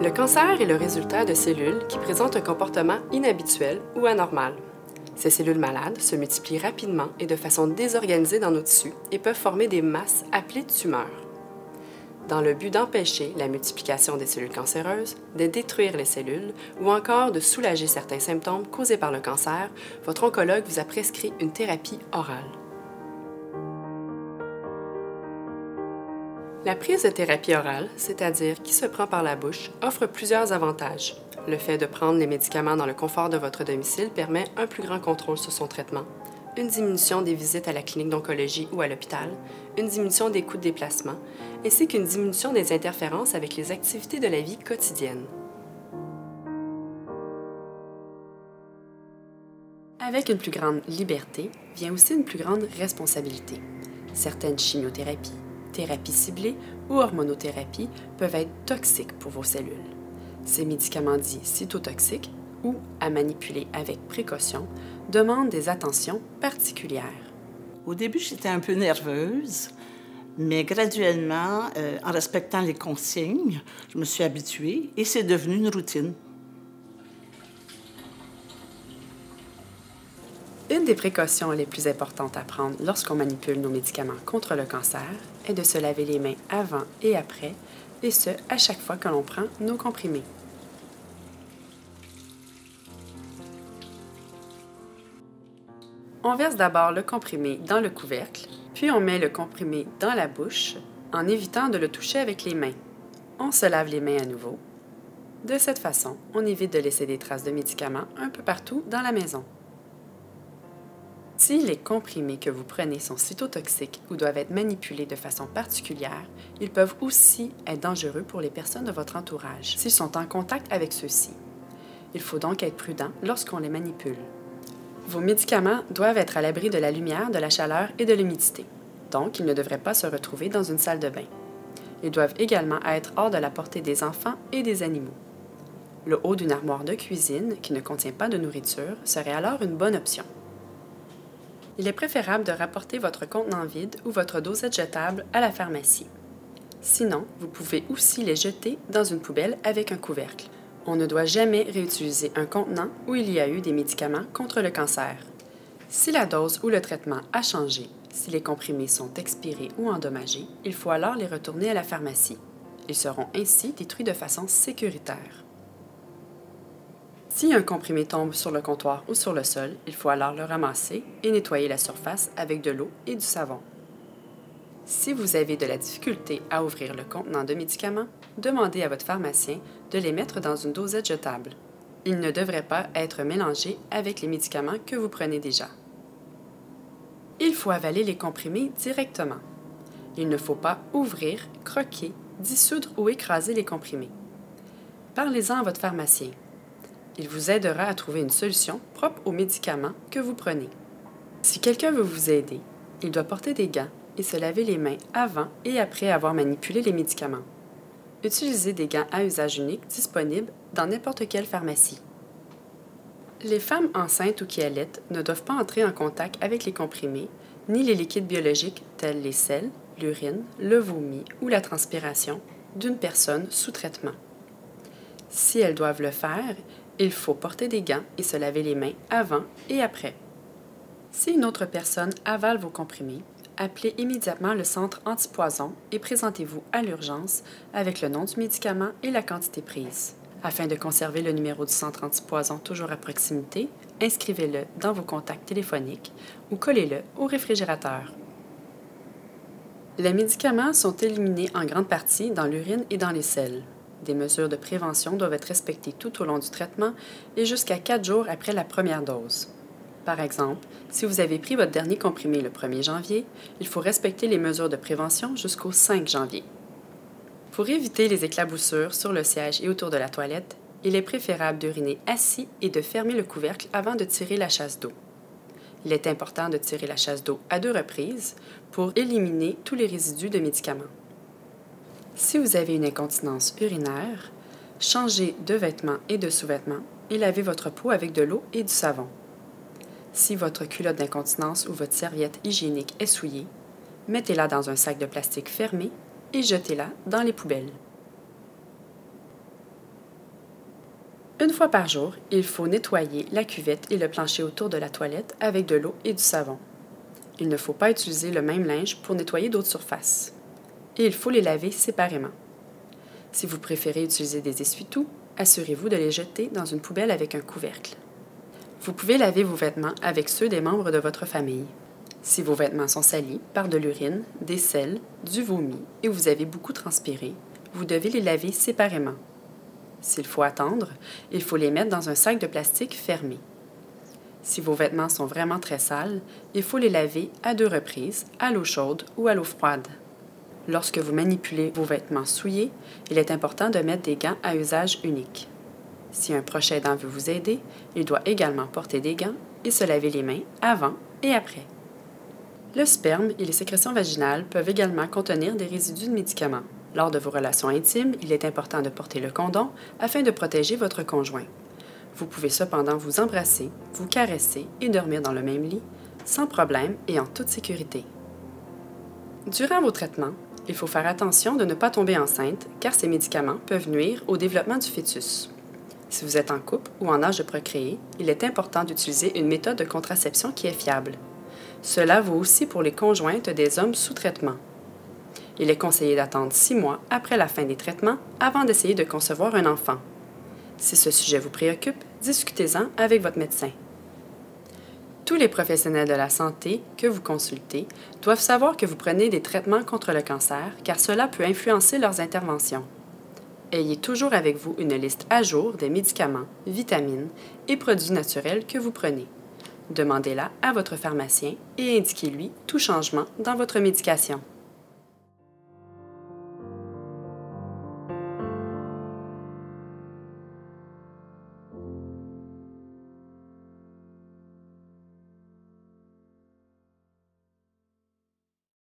Le cancer est le résultat de cellules qui présentent un comportement inhabituel ou anormal. Ces cellules malades se multiplient rapidement et de façon désorganisée dans nos tissus et peuvent former des masses appelées tumeurs. Dans le but d'empêcher la multiplication des cellules cancéreuses, de détruire les cellules ou encore de soulager certains symptômes causés par le cancer, votre oncologue vous a prescrit une thérapie orale. La prise de thérapie orale, c'est-à-dire qui se prend par la bouche, offre plusieurs avantages. Le fait de prendre les médicaments dans le confort de votre domicile permet un plus grand contrôle sur son traitement, une diminution des visites à la clinique d'oncologie ou à l'hôpital, une diminution des coûts de déplacement, ainsi qu'une diminution des interférences avec les activités de la vie quotidienne. Avec une plus grande liberté vient aussi une plus grande responsabilité. Certaines chimiothérapies, thérapies ciblées ou hormonothérapies peuvent être toxiques pour vos cellules. Ces médicaments dits cytotoxiques ou à manipuler avec précaution demandent des attentions particulières. Au début, j'étais un peu nerveuse, mais graduellement, en respectant les consignes, je me suis habituée et c'est devenu une routine. Une des précautions les plus importantes à prendre lorsqu'on manipule nos médicaments contre le cancer est de se laver les mains avant et après, et ce, à chaque fois que l'on prend nos comprimés. On verse d'abord le comprimé dans le couvercle, puis on met le comprimé dans la bouche en évitant de le toucher avec les mains. On se lave les mains à nouveau. De cette façon, on évite de laisser des traces de médicaments un peu partout dans la maison. Si les comprimés que vous prenez sont cytotoxiques ou doivent être manipulés de façon particulière, ils peuvent aussi être dangereux pour les personnes de votre entourage s'ils sont en contact avec ceux-ci. Il faut donc être prudent lorsqu'on les manipule. Vos médicaments doivent être à l'abri de la lumière, de la chaleur et de l'humidité. Donc, ils ne devraient pas se retrouver dans une salle de bain. Ils doivent également être hors de la portée des enfants et des animaux. Le haut d'une armoire de cuisine qui ne contient pas de nourriture serait alors une bonne option. Il est préférable de rapporter votre contenant vide ou votre dosette jetable à la pharmacie. Sinon, vous pouvez aussi les jeter dans une poubelle avec un couvercle. On ne doit jamais réutiliser un contenant où il y a eu des médicaments contre le cancer. Si la dose ou le traitement a changé, si les comprimés sont expirés ou endommagés, il faut alors les retourner à la pharmacie. Ils seront ainsi détruits de façon sécuritaire. Si un comprimé tombe sur le comptoir ou sur le sol, il faut alors le ramasser et nettoyer la surface avec de l'eau et du savon. Si vous avez de la difficulté à ouvrir le contenant de médicaments, demandez à votre pharmacien de les mettre dans une dosette jetable. Ils ne devraient pas être mélangés avec les médicaments que vous prenez déjà. Il faut avaler les comprimés directement. Il ne faut pas ouvrir, croquer, dissoudre ou écraser les comprimés. Parlez-en à votre pharmacien. Il vous aidera à trouver une solution propre aux médicaments que vous prenez. Si quelqu'un veut vous aider, il doit porter des gants et se laver les mains avant et après avoir manipulé les médicaments. Utilisez des gants à usage unique disponibles dans n'importe quelle pharmacie. Les femmes enceintes ou qui allaitent ne doivent pas entrer en contact avec les comprimés, ni les liquides biologiques tels les selles, l'urine, le vomi ou la transpiration d'une personne sous traitement. Si elles doivent le faire, il faut porter des gants et se laver les mains avant et après. Si une autre personne avale vos comprimés, appelez immédiatement le centre antipoison et présentez-vous à l'urgence avec le nom du médicament et la quantité prise. Afin de conserver le numéro du centre antipoison toujours à proximité, inscrivez-le dans vos contacts téléphoniques ou collez-le au réfrigérateur. Les médicaments sont éliminés en grande partie dans l'urine et dans les selles. Des mesures de prévention doivent être respectées tout au long du traitement et jusqu'à 4 jours après la première dose. Par exemple, si vous avez pris votre dernier comprimé le 1er janvier, il faut respecter les mesures de prévention jusqu'au 5 janvier. Pour éviter les éclaboussures sur le siège et autour de la toilette, il est préférable d'uriner assis et de fermer le couvercle avant de tirer la chasse d'eau. Il est important de tirer la chasse d'eau à 2 reprises pour éliminer tous les résidus de médicaments. Si vous avez une incontinence urinaire, changez de vêtements et de sous-vêtements et lavez votre peau avec de l'eau et du savon. Si votre culotte d'incontinence ou votre serviette hygiénique est souillée, mettez-la dans un sac de plastique fermé et jetez-la dans les poubelles. Une fois par jour, il faut nettoyer la cuvette et le plancher autour de la toilette avec de l'eau et du savon. Il ne faut pas utiliser le même linge pour nettoyer d'autres surfaces. Et il faut les laver séparément. Si vous préférez utiliser des essuie-tout, assurez-vous de les jeter dans une poubelle avec un couvercle. Vous pouvez laver vos vêtements avec ceux des membres de votre famille. Si vos vêtements sont salis par de l'urine, des selles, du vomi et vous avez beaucoup transpiré, vous devez les laver séparément. S'il faut attendre, il faut les mettre dans un sac de plastique fermé. Si vos vêtements sont vraiment très sales, il faut les laver à 2 reprises, à l'eau chaude ou à l'eau froide. Lorsque vous manipulez vos vêtements souillés, il est important de mettre des gants à usage unique. Si un proche aidant veut vous aider, il doit également porter des gants et se laver les mains avant et après. Le sperme et les sécrétions vaginales peuvent également contenir des résidus de médicaments. Lors de vos relations intimes, il est important de porter le condom afin de protéger votre conjoint. Vous pouvez cependant vous embrasser, vous caresser et dormir dans le même lit, sans problème et en toute sécurité. Durant vos traitements, il faut faire attention de ne pas tomber enceinte car ces médicaments peuvent nuire au développement du fœtus. Si vous êtes en couple ou en âge de procréer, il est important d'utiliser une méthode de contraception qui est fiable. Cela vaut aussi pour les conjointes des hommes sous traitement. Il est conseillé d'attendre 6 mois après la fin des traitements avant d'essayer de concevoir un enfant. Si ce sujet vous préoccupe, discutez-en avec votre médecin. Tous les professionnels de la santé que vous consultez doivent savoir que vous prenez des traitements contre le cancer car cela peut influencer leurs interventions. Ayez toujours avec vous une liste à jour des médicaments, vitamines et produits naturels que vous prenez. Demandez-la à votre pharmacien et indiquez-lui tout changement dans votre médication.